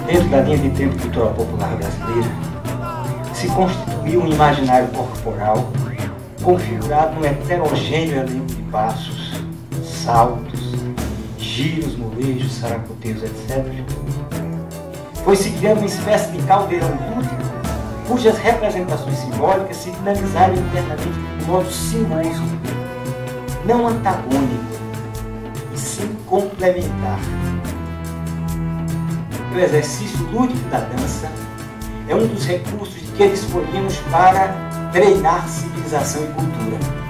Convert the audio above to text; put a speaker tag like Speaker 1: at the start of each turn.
Speaker 1: dentro da linha de tempo cultural popular brasileira, se constituiu um imaginário corporal configurado num heterogêneo elenco de passos, saltos, giros, molejos, saracoteios, etc. Foi se criando uma espécie de caldeirão lúdico, cujas representações simbólicas se finalizaram internamente de modo sinuoso, não antagônico, e sim complementar. O exercício lúdico da dança é um dos recursos de que disponhamos para treinar civilização e cultura.